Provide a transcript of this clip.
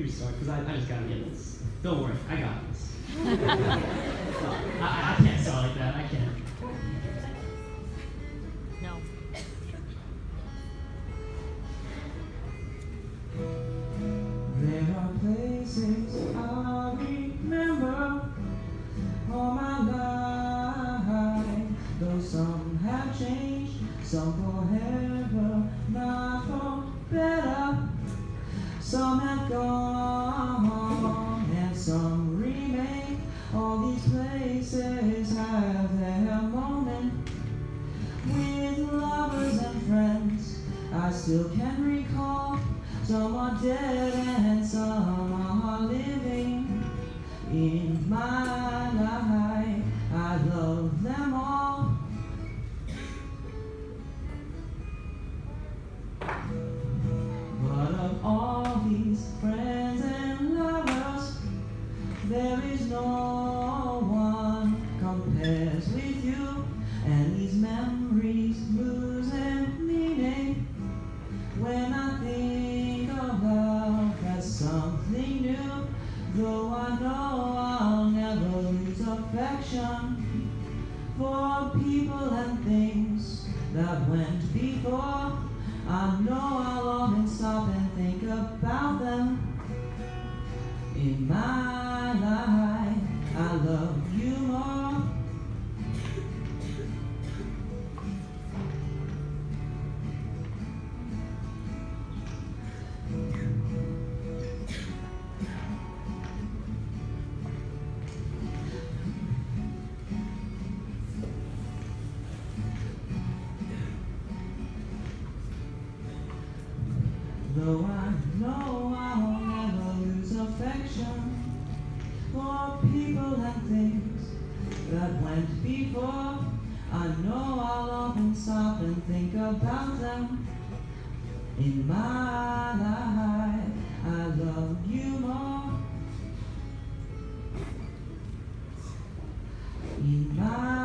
you start, because I just gotta get this. Don't worry, I got this. I can't start like that, I can't. No. There are places I remember all my life, though some have changed, some forever, not for better. Some have gone and some remain. All these places have their moment. With lovers and friends, I still can recall. Some are dead and some are living. In my life, I love them all. But of all these friends and lovers, there is no one compares with you. And these memories losing meaning when I think of love as something new. Though I know I'll never lose affection for people and things that went before. I know I'll often stop and think about them. In my life, I love you more. Though I know I'll never lose affection for people and things that went before, I know I'll often stop and think about them. In my life, I love you more. In my